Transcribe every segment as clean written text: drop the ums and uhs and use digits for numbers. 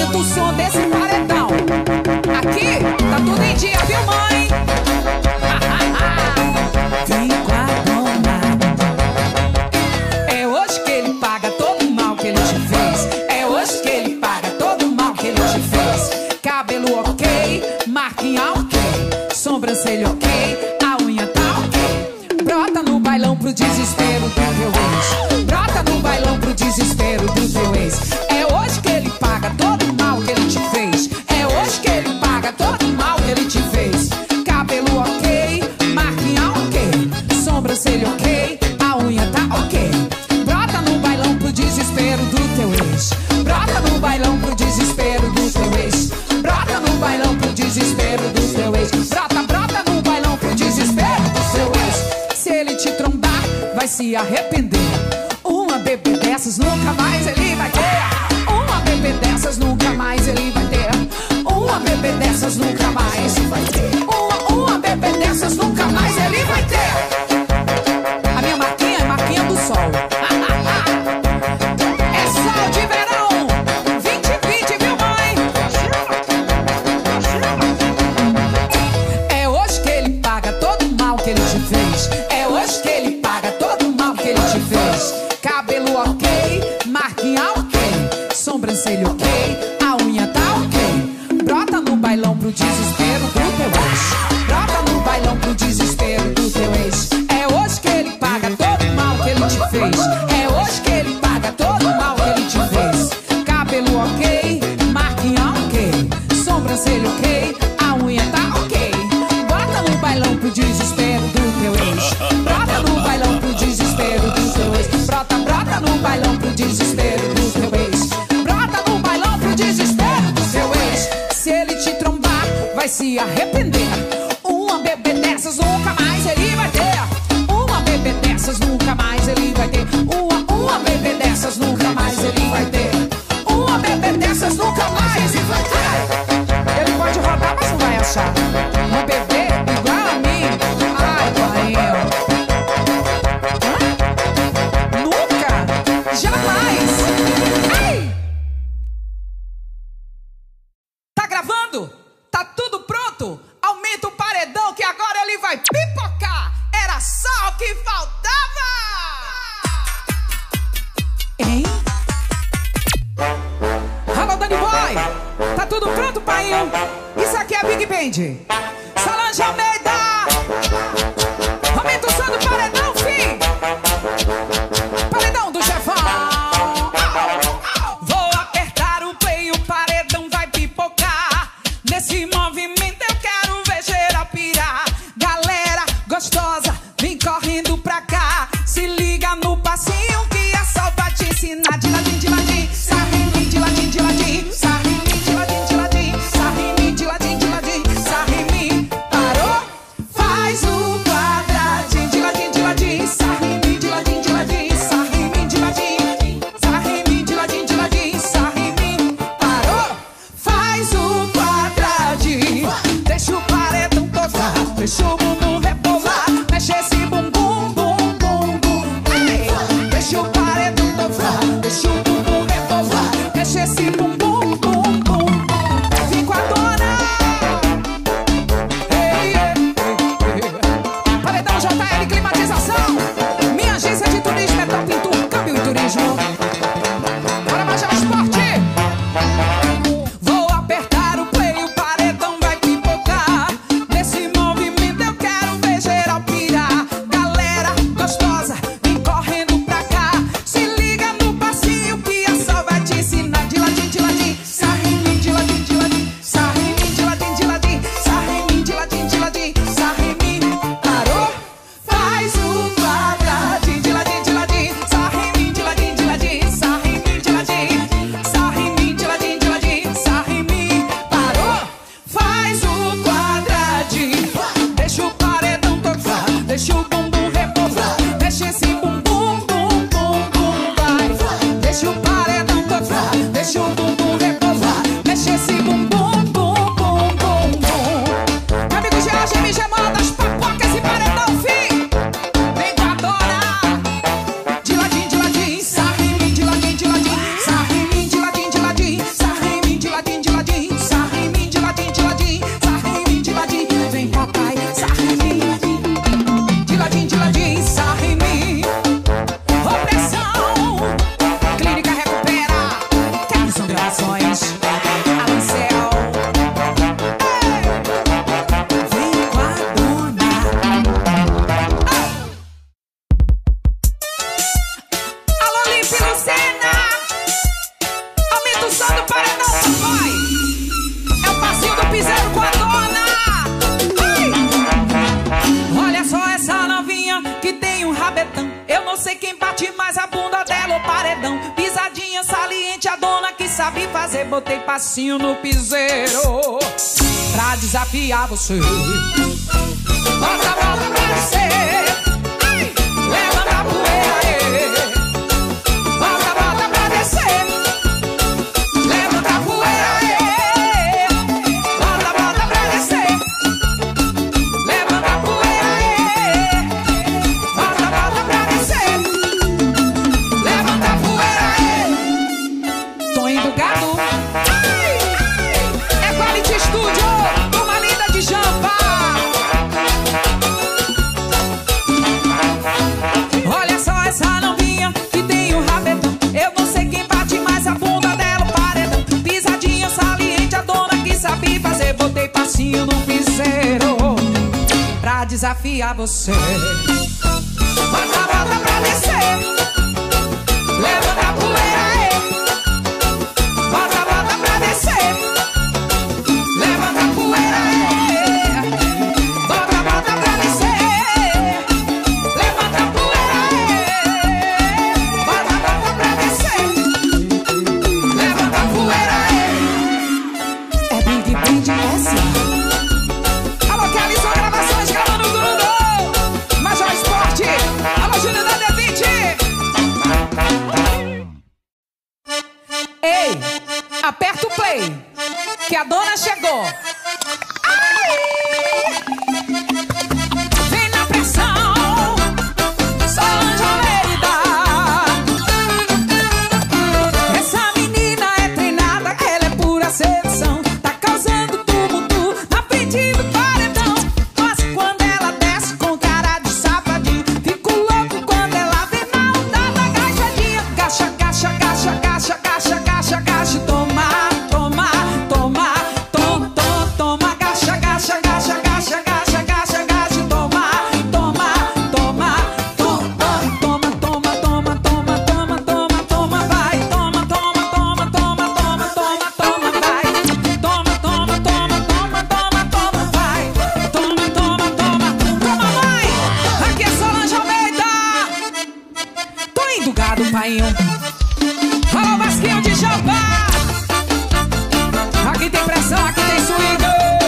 aumenta o som desse paredão. Aqui tá tudo em dia, viu, mãe? Vem com a dona. É hoje que ele paga todo o mal que ele te fez. É hoje que ele paga todo o mal que ele te fez. Cabelo ok, marquinha ok, sobrancelha ok, a unha tá ok. Brota no bailão pro desespero do teu ex. Brota no bailão pro desespero do teu ex. É hoje que ele paga todo o mal que ele te fez. É hoje que ele paga todo o mal que ele te fez. Cabelo ok, marquinha ok, sobrancelha ok, a unha tá ok. Brota no bailão pro desespero do teu ex. Brota no bailão pro desespero do teu ex. Brota no bailão pro desespero do teu ex. Brota, brota no bailão pro desespero do teu ex. Se ele te trombar, vai se arrepender. Uma bebê dessas nunca mais ele vai ter. Uma bebê dessas nunca mais ele vai ter. Uma bebê dessas nunca mais vai ter. Uma bebê dessas nunca mais ele vai ter. A minha marquinha é marquinha do sol. É sol de verão 2020, viu, mãe? É hoje que ele paga todo o mal que ele te fez. É hoje que ele paga todo o mal que ele te fez. Cabelo ok, marquinha ok, sobrancelha ok, a unha tá ok. Brota no bailão pro desespero do teu ex. Brota no bailão pro desespero do teu ex. É hoje que ele paga todo o mal que ele te fez. É hoje que ele paga todo o mal que ele te fez. Cabelo ok, marquinha ok, sobrancelha ok, a unha tá ok. Brota no bailão pro desespero do teu ex. Brota no bailão pro desespero do teu ex. Brota, brota no bailão pro desespero do teu ex. Brota no bailão pro desespero do teu ex. Se ele te trombar, vai se arrepender. Uma bebê dessas nunca mais ele vai ter. Uma bebê dessas nunca mais ele vai ter. Uma bebê dessas nunca mais ele vai ter. Uma bebê dessas nunca mais ele vai ter. Ele pode rodar, mas não vai achar uma bebê igual a mim. Ai, pai, nunca, jamais. Ai! Tá gravando? Tá tudo pronto? Aumenta o paredão que agora ele vai pipocar. Era só o que faltava. Hein? Alô, Dani Boy. Tá tudo pronto, pai? Isso aqui é Big Band. Solange Almeida. Aumenta o som do paredão, fim. Paredão do chefão. Vou apertar o play, o paredão vai pipocar. Nesse movimento eu quero ver geral pirar. Galera gostosa, vem correndo pra cá. Se liga no passinho que é só pra te ensinar. De ladinho, de ladinho, sarre-me, de ladinho, de ladinho, sarre-me, de ladinho, de ladinho, sarre-me, de ladinho, de ladinho, sarre-me. Parou? Faz o quadradinho, de ladinho, de ladinho, sarre-me, de ladinho, de ladinho, sarre-me, de ladinho, sarre-me, de ladinho, de ladinho, sarre-me. Parou? Faz o quadradinho. Deixa o paredão tocar, deixa o bumbum rebolar, mexe esse bumbum, bum, bum, bum. Ei, deixa o paredão tocar, deixa o bumbum rebolar, mexe esse bumbum, bum, bum. Vem com a dona. Ei, ei, ei. Paredão JL Climatização. Minha agência de turismo é Top em Tour, câmbio e turismo. Bora baixar o esporte. Vou apertar o play, o paredão vai pipocar. Nesse movimento eu quero ver geral pirar. Galera gostosa, vem correndo pra cá. Se liga no passinho que saliente, a dona que sabe fazer. Botei passinho no piseiro pra desafiar você. Bota, bota pra descer. Ai, levanta a poeira aí. Bota, bota pra descer. Levanta a poeira aí. Bota, bota pra descer. Levanta a poeira aí. Bota, bota pra descer. Levanta a poeira aí. Tô indo gado. Ai, é Quality Studio. Uma linda de Jampa. Olha só essa novinha que tem o rabetão. Eu não sei quem bate mais a bunda dela, o paredão. Pisadinha saliente, a dona que sabe fazer. Botei passinho no piseiro pra desafiar você. Bota, bota pra descer. Levanta a poeira aí. Bota, bota pra descer. Levanta a poeira aí. Bota, bota pra descer. Levanta a poeira aí. Bota, bota pra descer. Levanta a poeira aí. É Big Band essa. Alô, Kelly, só gravações, gravando tudo. Major Esporte. Alô, Júnior da D20. Ei, aperta o play, que a dona chegou. Ai! Vem na pressão, Solange Almeida. Essa menina é treinada, ela é pura sedução. Tá causando tumulto na frente do paredão. Mas quando ela desce com cara de safadinho, fico louco quando ela vem na onda da agachadinha. Gacha, gacha, gacha, gacha, gacha, gacha, gacha. Toma, toma, toma, toma, toma, toma. Gacha, gacha, gacha, gacha, gacha, gacha, gacha. Toma, toma, toma, toma, toma, toma, toma, toma, toma, toma, vai. Toma, toma, toma, toma, toma, toma, toma, vai. Toma, toma, toma, toma, toma, toma, vai. Toma, toma, toma, toma, vai. Aqui é Solange Almeida. Tô indo gado, painho. Alô, Basquinho de Jampa. Aqui tem pressão, aqui tem swing.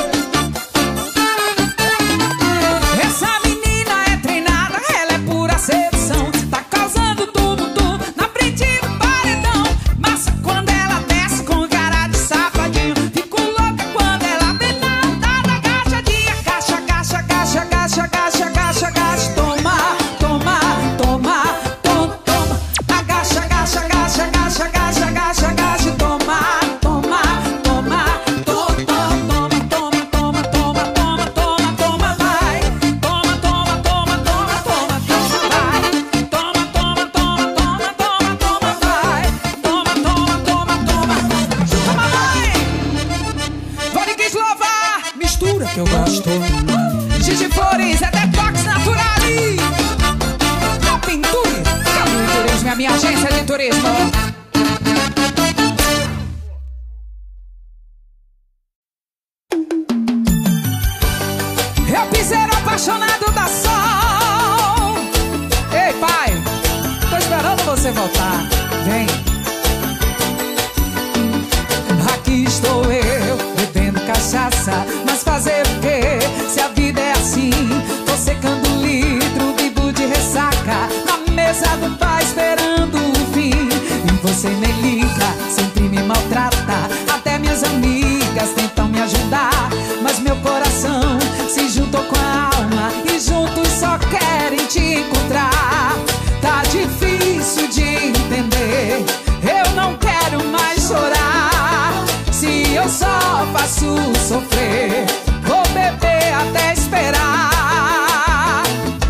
Essa menina é treinada, ela é pura sedução. Tá causando tumulto na frente do paredão. Mas quando ela desce com cara de safadinho, fico louca quando ela vem na onda da agachadinha. Gacha, gacha, gacha, gacha, gacha, gacha, gacha. Toma, toma, toma, toma, toma. Agacha, gacha, gacha, gacha, gacha, gacha, gacha. Toma, toma, toma, toma, toma, toma, toma, toma, toma, toma, toma, vai. Toma, toma, toma, toma, toma, toma, vai. Toma, toma, toma, toma, toma, toma, vai. Toma, toma, toma, toma, toma, vai. Vodka Slova, mistura que eu gosto. Gigi Flores, é Detox Naturali. A Pinture, Caminho Turismo, é a minha agência de turismo. Eu piseiro apaixonado da sol. Ei, pai, tô esperando você voltar. Vem. Aqui estou eu, bebendo cachaça. Mas fazer o quê? Se a vida é assim. Tô secando litro, vivo de ressaca. Na mesa do pai esperando o fim. E você nem liga, sempre me maltrata. Até minhas amigas tentam me ajudar. Mas meu coração se juntou com a alma e juntos só querem te encontrar. Tá difícil de entender, eu não quero mais chorar. Se eu só faço sofrer, vou beber até esperar.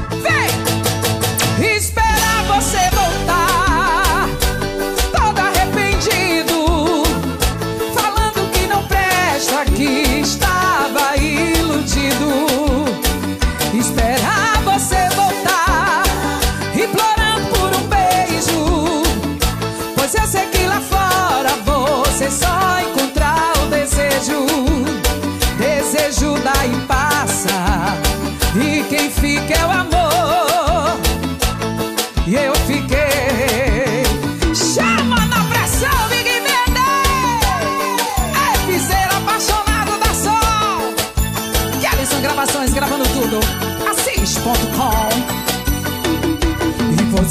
Vem! Esperar você voltar, todo arrependido, falando que não presta, que estava iludido. Esperar você voltar, implorando por um beijo, pois eu sei que lá fora você só encontrar o desejo. Desejo dá e passa, e quem fica é o amor. E eu fiquei. Chama na pressão, Big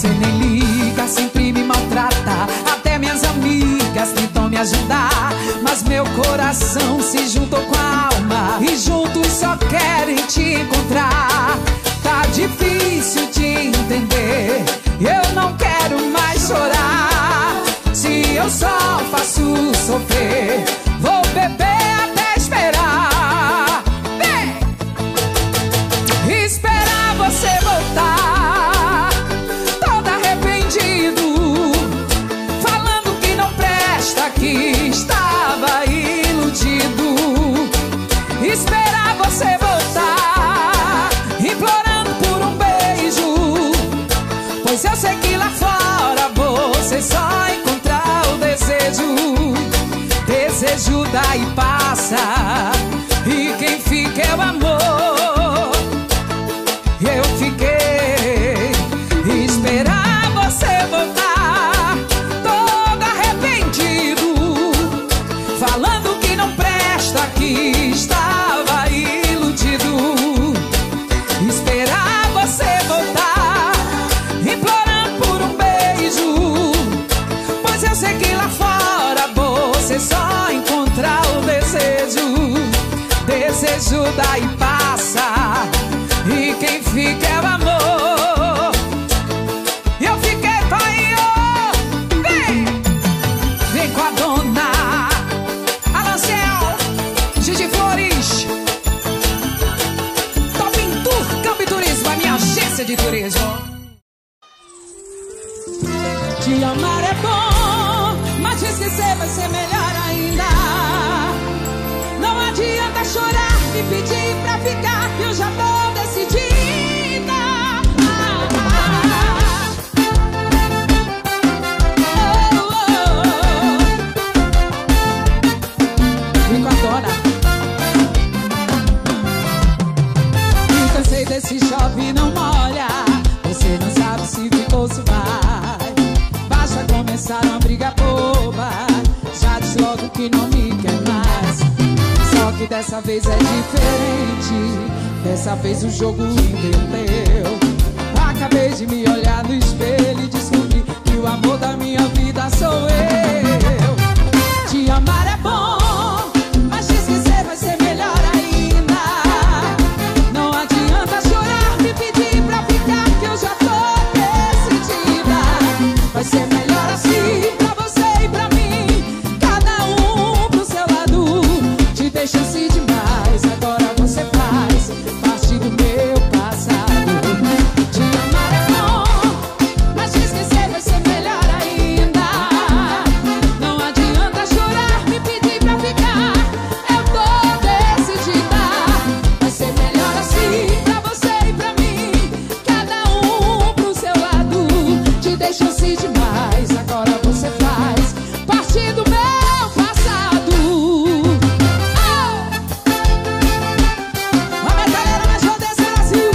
Você nem liga, sempre me maltrata. Até minhas amigas tentam me ajudar, mas meu coração se juntou com a alma e juntos só querem te encontrar. Tá difícil de entender, eu não quero mais chorar. Se eu só faço sofrer, vou beber até esperar. Vem! Esperar você voltar, todo arrependido, falando que não presta, que estava iludido. Esperar você voltar, implorando por um beijo, pois eu sei que lá fora você só encontrar o desejo. Desejo dá e passa, e quem fica é o amor. Eu fiquei esperar você voltar, todo arrependido, falando que não presta, que estava iludido. Esperar você voltar, implorando por um beijo, pois eu sei que lá fora você só encontra o desejo. Desejo dá e passa, e quem fica é o amor. Eu fiquei pai, vem! Vem com a dona Alancel, Gigi Flores, Top Tour, Campo e Turismo, a minha agência de turismo. Te amar é bom, mas te esquecer vai ser melhor ainda. Não adianta chorar e pedir pra ficar, que eu já tô decidida. Vem com a dona. Me cansei desse chove não molha, você não sabe se ficou, se vai. Basta começar uma briga boba, já diz logo que não me quer mais. Só que dessa vez é diferente, dessa vez o jogo inverteu. Acabei de me olhar no espelho e descobri que o amor da minha vida sou eu. Te amar é bom, mas te esquecer vai ser melhor ainda. Não adianta chorar, me pedir pra ficar, que eu já tô decidida. Vai ser melhor assim, pra você e pra mim, cada um pro seu lado. Te dei chance demais, agora você faz parte do meu passado. Te amar é bom, mas te esquecer vai ser melhor ainda. Não adianta chorar, me pedir pra ficar, eu tô decidida. Vai ser melhor assim, pra você e pra mim, cada um pro seu lado. Te dei chance demais, agora você faz parte do meu passado. A minha galera mais show desse Brasil.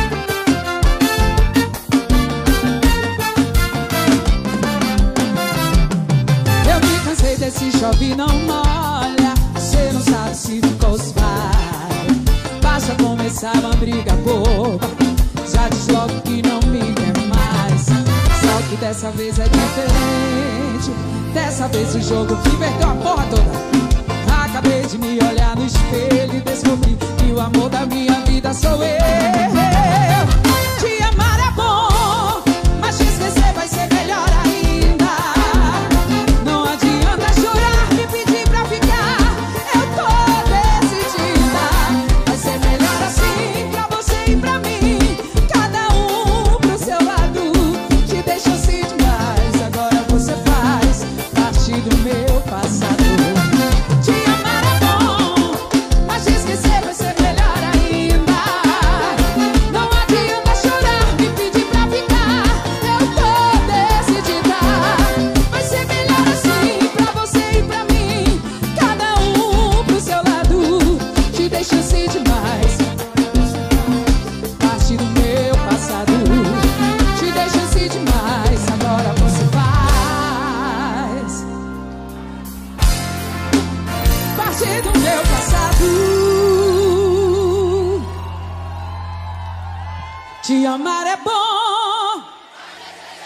Eu me cansei desse chove e não molha, você não sabe se ficou, se vai. Basta começar uma briga boba, já diz logo que não me quer mais. Só que dessa vez é diferente, dessa vez o jogo inverteu a porra toda. Acabei de me olhar no espelho e descobri que o amor da minha vida sou eu. Te amar é bom, mas te esquecer vai ser melhor ainda. Não adianta chorar, me pedir pra ficar, eu tô decidida. Vai ser melhor assim, pra você e pra mim, cada um pro seu lado. Te dei chance demais, agora você faz parte do meu passado. Te amar é bom, mas te esquecer vai ser melhor ainda. Não adianta chorar, me pedir pra ficar, eu tô decidida. Vai ser melhor assim, pra você e pra mim, cada um pro seu lado. Te dei chance demais, parte do meu passado. Te dei chance demais, agora você faz parte do meu passado. Te amar é bom,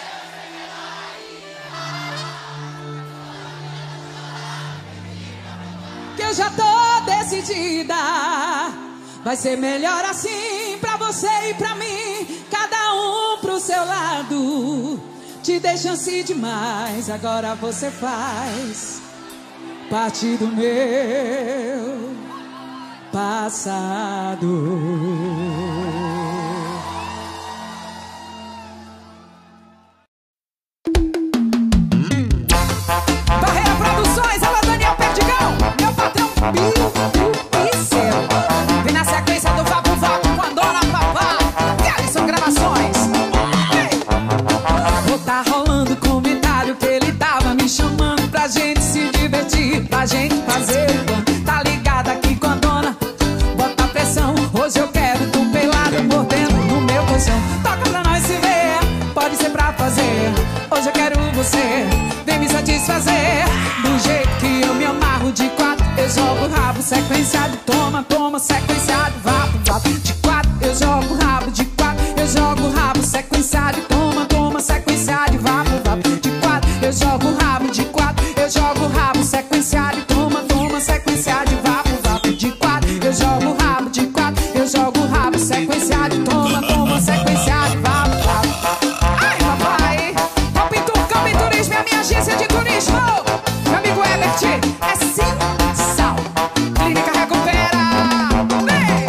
que eu já tô decidida. Vai ser melhor assim pra você e pra mim, cada um pro seu lado. Te dei chance demais, agora você faz parte do meu passado. Barreira Produções, alô Daniel Perdigão, meu patrão Pincel. Vem na sequência do Vapo Vapo com a dona Papá, Alisson Gravações. Tá rolando comentário que ele tava me chamando pra gente se divertir, pra gente fazer plano. Tá ligado aqui com a dona, bota pressão. Hoje eu quero tu pelado, mordendo no meu colchão. Toca pra nós se ver, pode ser pra fazer. Hoje eu quero você, vem me satisfazer. Do jeito que eu me amarro de quatro, eu jogo o rabo sequenciado. Toma, toma, sequenciado, vapo, vapo. De quatro, eu jogo o rabo, de quatro, eu jogo o rabo sequenciado. Toma, toma, sequenciado, vapo, vapo. De quatro, eu jogo o rabo, de quatro, eu jogo o rabo sequenciado. Toma, toma, sequenciado, vapo, vapo. De quatro, eu jogo o rabo, de quatro, eu jogo o rabo sequenciado. Toma, toma, sequenciado, vapo, vapo. Ai, papai, Campo Turismo é a minha agência de turismo. Meu amigo Ebert, é sim, sal. Clínica Recupera. Vem.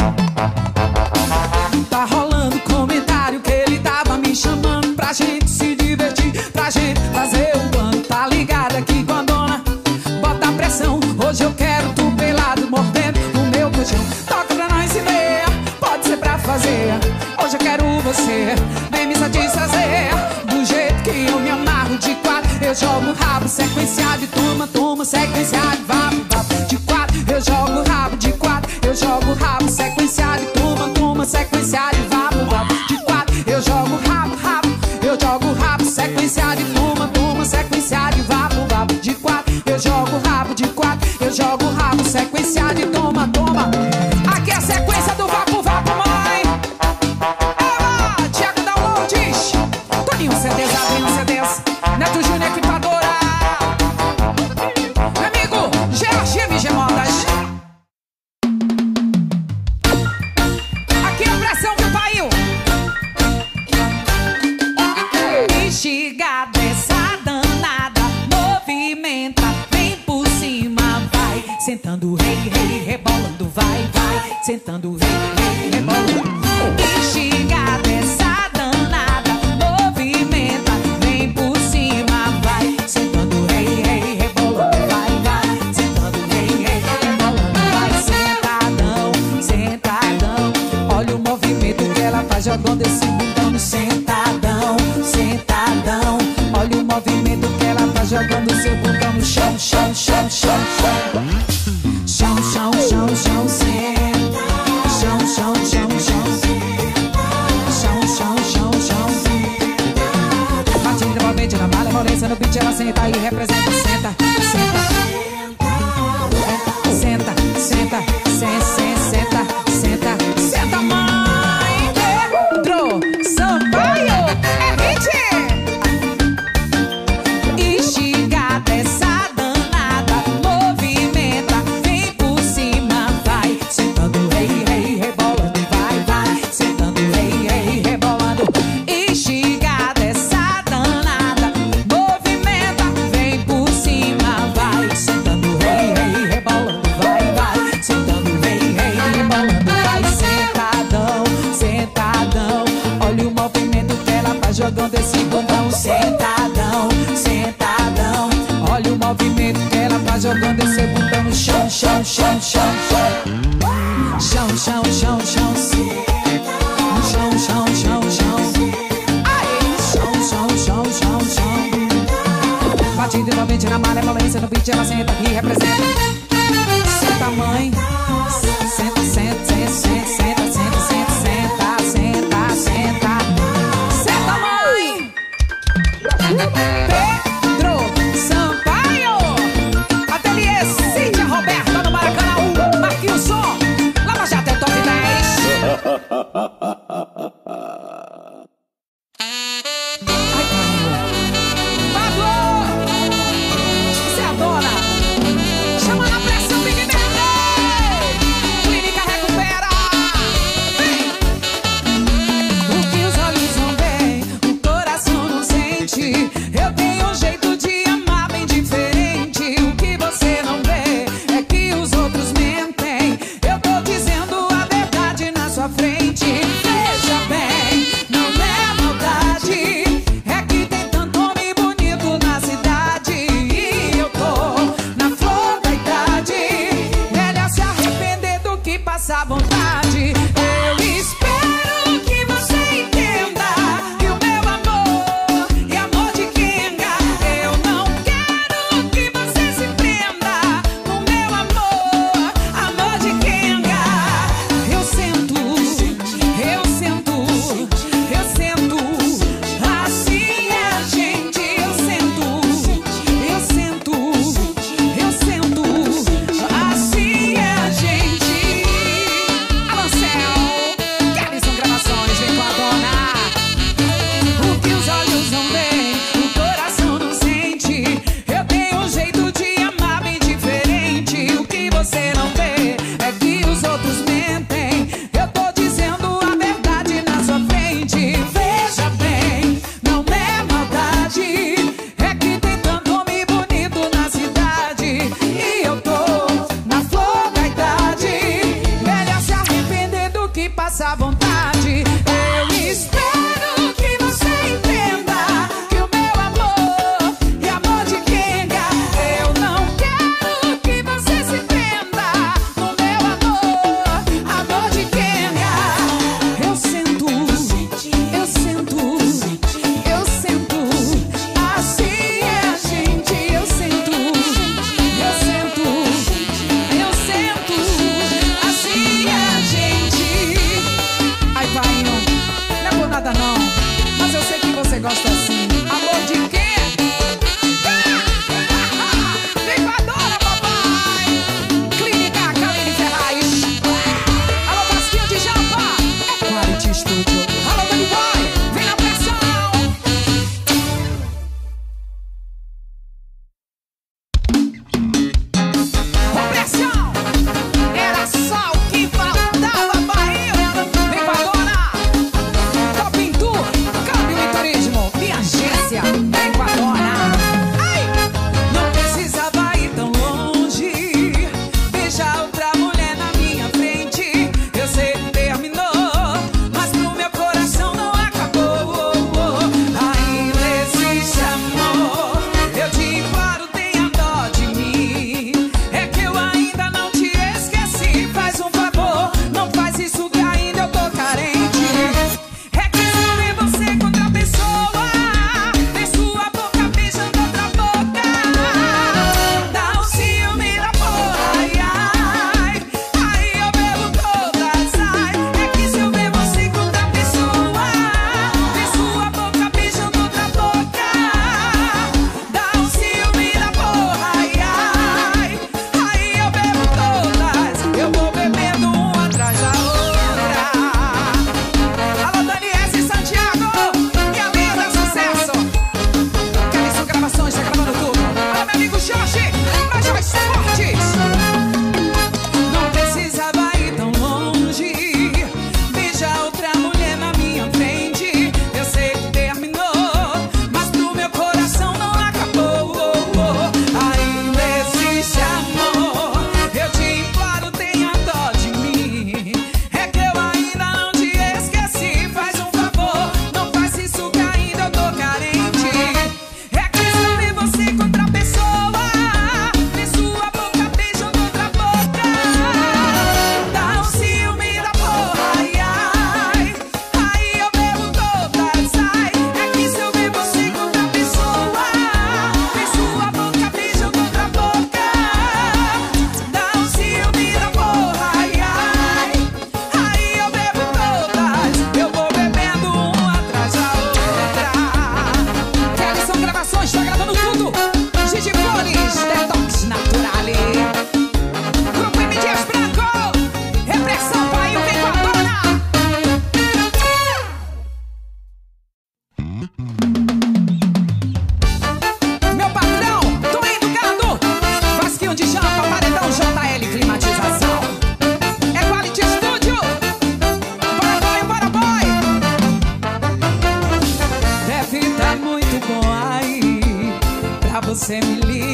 Tá rolando comentário que ele tava me chamando pra gente se divertir, pra gente fazer um plano. Tá ligado aqui com a dona, bota pressão. Hoje eu quero tu pelado, mordendo o meu colchão. Toca pra nós se ver, pode ser pra fazer. Hoje eu quero você, vem me satisfazer. Do jeito que eu me amarro de quatro, eu jogo o rabo sequenciado. Toma, toma, sequenciado, vapo, vapo. De quatro, eu jogo o rabo, de quatro, eu jogo o rabo sequenciado. Toma, toma, sequenciado, vapo, vapo. De quatro, eu jogo o rabo, rabo, eu jogo o rabo sequenciado. Toma, toma, sequenciado, vapo, vapo. De quatro, eu jogo o rabo, de quatro, eu jogo o rabo sequenciado. Toma, toma. Aqui é a sequência do vapo, vapo, mãe. Ela, Thiago Downloads, Toninho CDs, Adriano CDs, Neto Júnior Equipadora, meu amigo Gerard MG Modas. Aqui é a pressão que paiu. Bexiga dessa danada, movimenta, vem por cima, vai. Sentando rei, rei, rebolando, vai, vai. Sentando rei, rei, rebolando. Bexiga dessa danada, movimenta, vem por cima, vai. Sentando rei, rei, rebolando, vai, vai. Sentando rei, rei, rebolando, vai. Sentadão, sentadão, olha o movimento que ela faz jogando esse bundão. Sentadão, sentadão, olha o movimento que ela faz jogando seu bundão no chão, chão, chão, chão, chão. Chão, chão, chão, chão, senta. Chão, chão, chão, chão, senta. Chão, chão, chão, chão, senta. Batida envolvente na malemolência, no beat ela senta e representa. Senta, senta. Senta, senta, senta, senta, senta, mãe. Pedro Sampaio, é hit. Estigada essa danada, movimenta, vem por cima, vai. Sentando rei, rei, rebolando, vai, vai. Sentando rei, rei, rebolando. Estigada essa danada, movimenta, vem por cima, vai. Sentando rei, rei, rebolando, vai, vai. Sentando rei, rei, rebolando, vai. Sentadão, sentadão, olha o movimento que ela faz jogando esse bundão. Sentadão, sentadão, olha o movimento que ela faz jogando esse bundão no chão, chão, chão, chão, chão. Chão, chão, chão, chão, no chão, chão, chão, chão. Ai, chão, chão, chão, chão, chão. Batida envolvente na malemolência, no beat ela senta e representa. Senta, mãe. Senta, senta, senta, senta, senta, senta, senta, senta, senta. Senta, mãe. Pedro Sampaio, Ateliê Cíntia Roberta no Maracanã, Marquinhos Som, Lava Jato é top 10. Pablo, você adora. Chama na pressão, Big Man.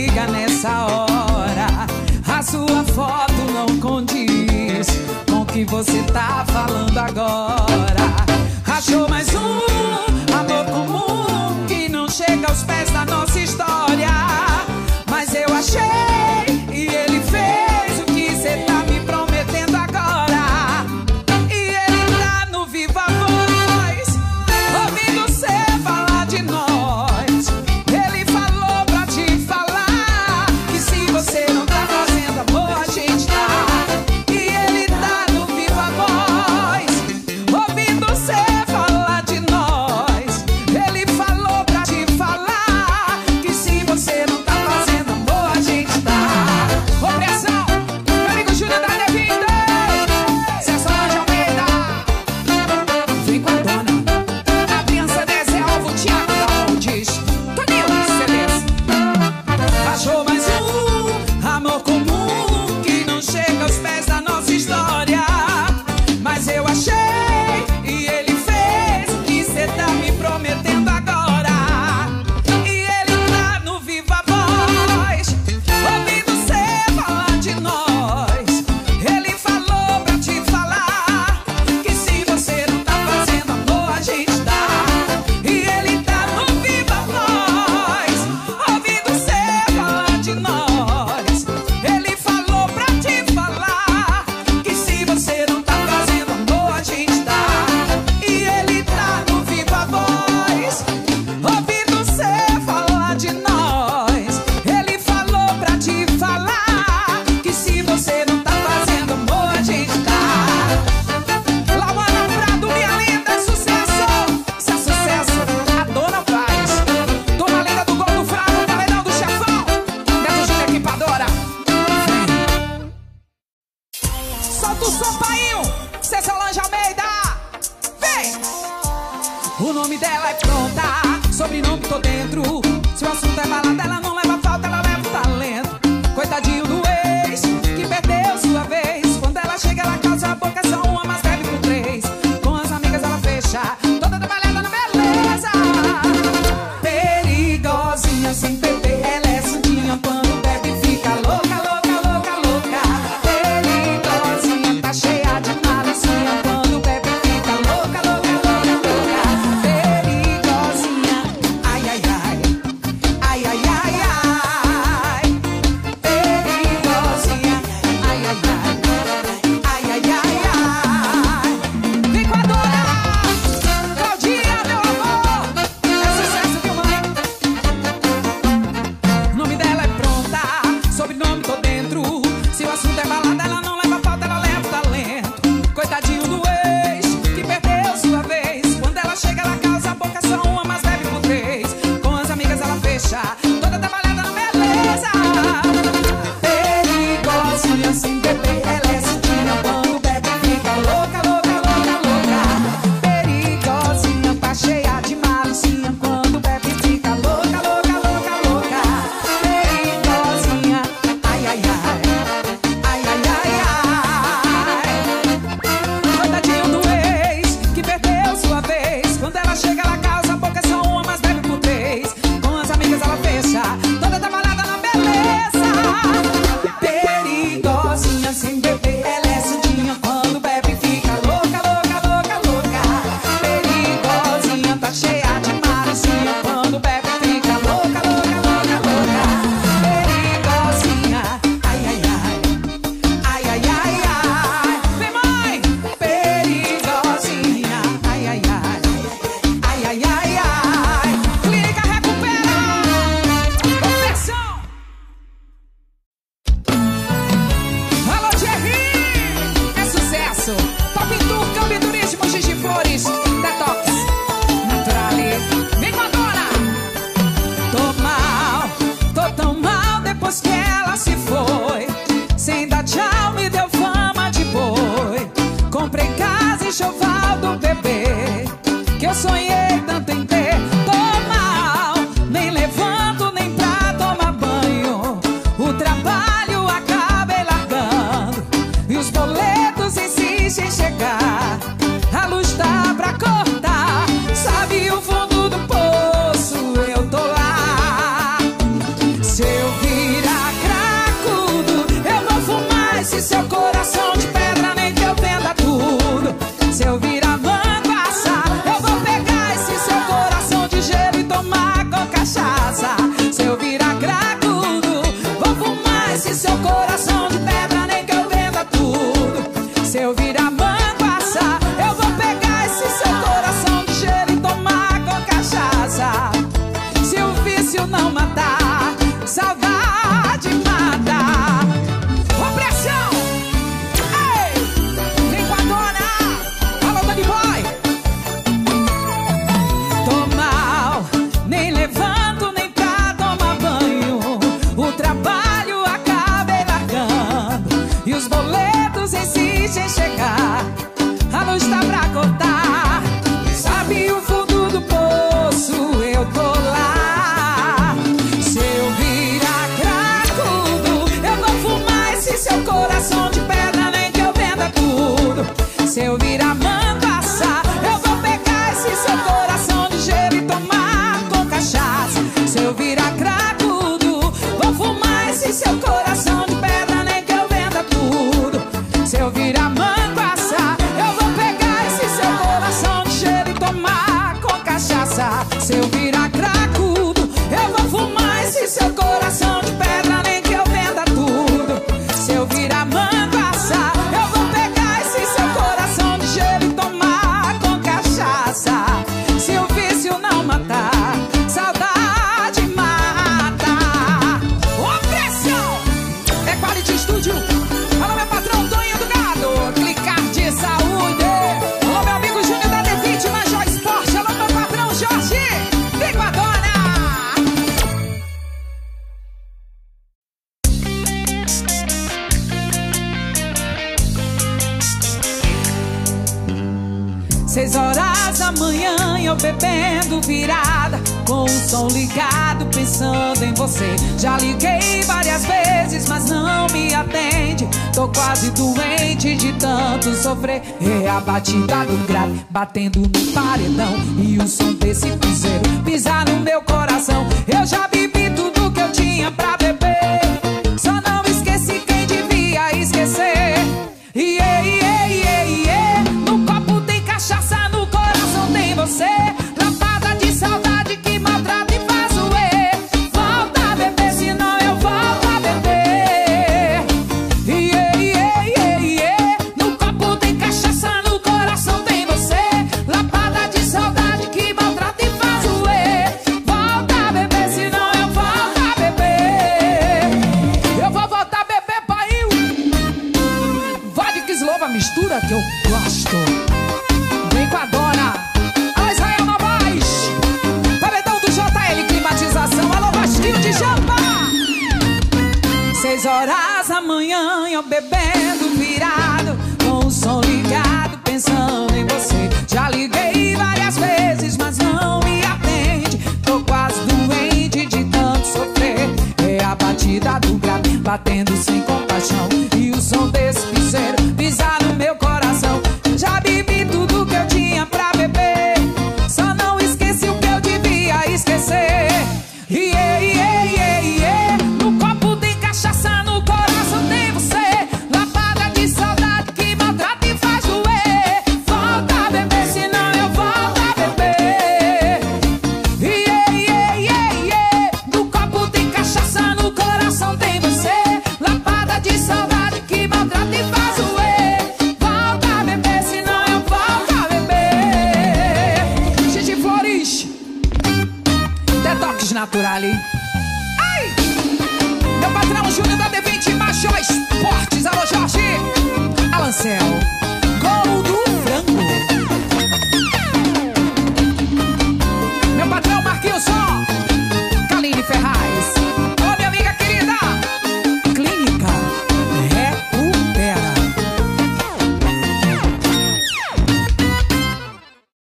liga nessa hora. A sua foto não condiz com o que você tá falando agora. Achou mais um amor comum que não chega aos pés da nossa história. Mas eu achei e ele fez o que cê tá me prometendo agora. E ele tá no Viva Voz, ouvindo cê falar de nós. Ele falou pra te falar que se você não tá fazendo amor, a gente tá. E ele tá no Viva Voz, ouvindo cê falar de nós. Ele falou pra te falar que se você não esse seu coração de pedra, nem que eu venda tudo. Se eu virar manguaça, eu vou pegar esse seu coração de cheiro e tomar com cachaça. Se eu virar cracudo, eu vou fumar esse seu coração de pedra, nem que eu venda tudo. Se eu virar manguaça, eu vou pegar esse seu coração de cheiro e tomar com cachaça. Se o vício não matar, saudade mata. Ô pressão! É Quality Studio. Alô, meu patrão Toninho do Gado, Clicar de Saúde. Alô, meu amigo Júnior da D20, Major Esporte. Alô, meu patrão Jorge Bigodona. Seis horas da manhã, eu bebendo virada, com o som ligado, pensando em você. Já liguei várias vezes, mas não me atende. Tô quase doente de tanto sofrer. É a batida do grave batendo no paredão, e o som desse piseiro pisar no meu coração. Eu já bebi tudo que eu tinha pra beber, só não esqueci quem devia esquecer. No copo tem cachaça, no coração tem você. Lapada de saudade que maltrata e faz doer. Volta a beber, senão eu volto a beber. No copo tem cachaça, no coração tem você. Lapada de saudade que maltrata e faz doer. Volta a beber, senão eu volto a beber. Eu vou voltar a beber, pai. Vodka Slova, mistura que eu gosto. Vem com a dona. Alô, Israel Novaes. Paredão do JL Climatização. Alô, Vasquinho de Jampa. 6 horas da manhã, eu bebendo virado, com o som ligado, pensando em você. Já liguei várias vezes, mas não me atende. Tô quase doente de tanto sofrer. É a batida do grave batendo sem compaixão, e o som desse piseiro pisar no meu coração. Já bebi tudo que eu tinha pra beber, só não esqueci o que eu devia esquecer. No copo tem cachaça, no coração tem você. Lapada de saudade que maltrata e faz doer. Volta a beber, senão eu volto a beber. No copo tem cachaça, no coração tem você. Lapada de saudade que maltrata e faz doer. Volta a beber, senão eu volto a beber. Gigi Flores, Detox Naturale. Ai! Meu patrão Júnior da D20, Major Esportes. Alô, Jorge Alancel.